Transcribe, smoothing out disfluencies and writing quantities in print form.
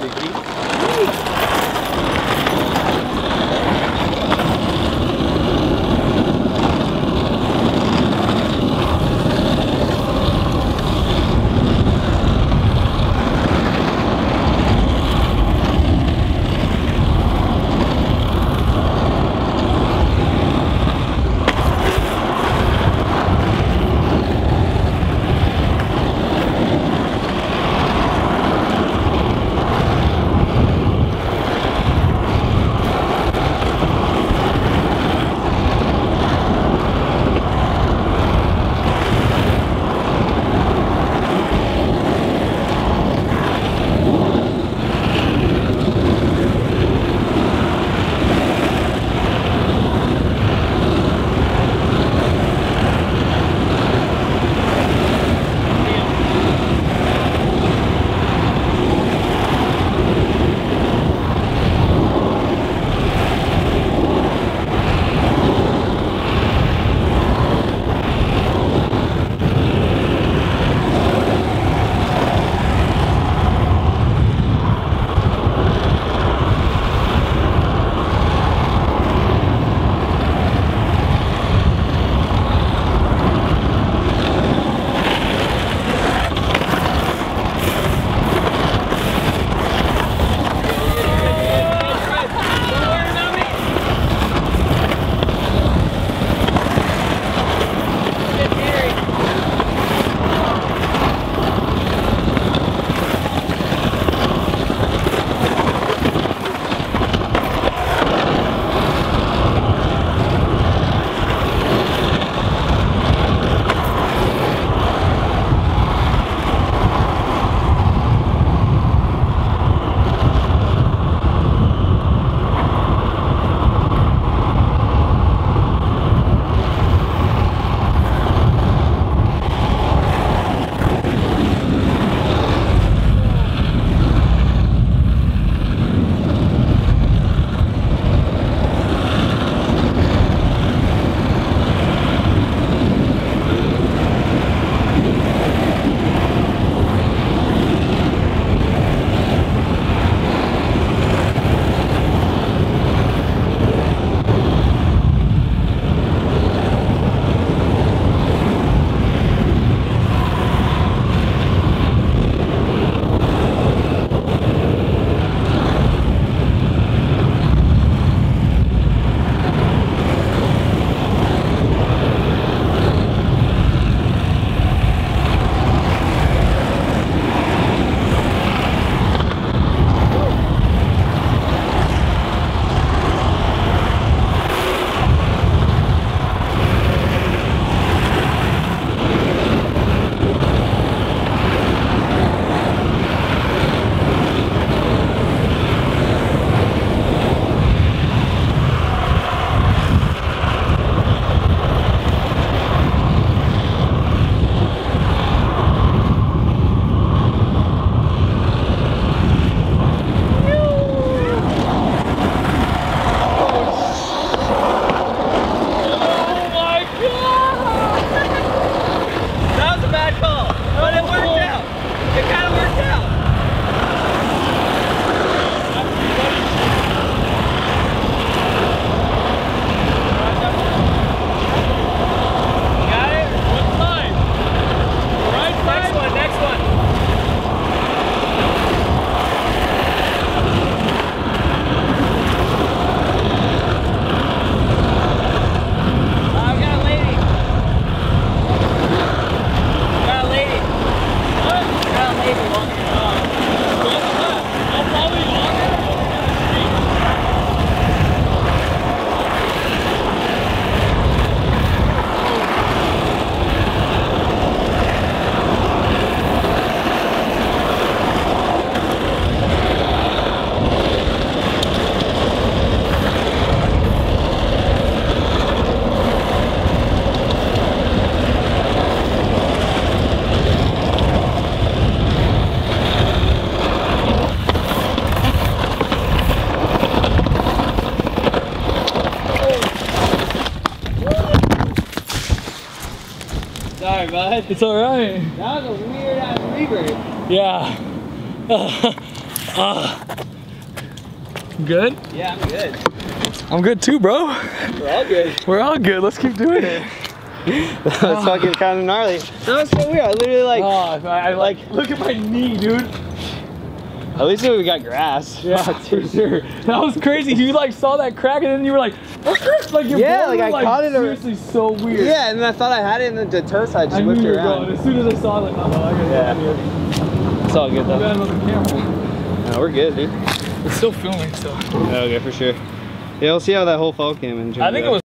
Sorry, bud. It's alright. That was a weird ass rebirth. Yeah. Good? Yeah, I'm good. I'm good too, bro. We're all good. We're all good. Let's keep doing it. That's fucking kind of gnarly. That was so weird. I literally like. I like look at my knee, dude. At least we got grass. Yeah, for sure. That was crazy. You like saw that crack and then you were like, like your yeah, bones like were, I caught it. Seriously, so weird. Yeah, and then I thought I had it, and then the toe side just whipped knew you it were around. going. As soon as I saw it, like, oh, I gotta get here. It's all good though. I got another camera. No, we're good, dude. It's still filming, so. Okay, for sure. Yeah, we'll see how that whole fall came in. I think it was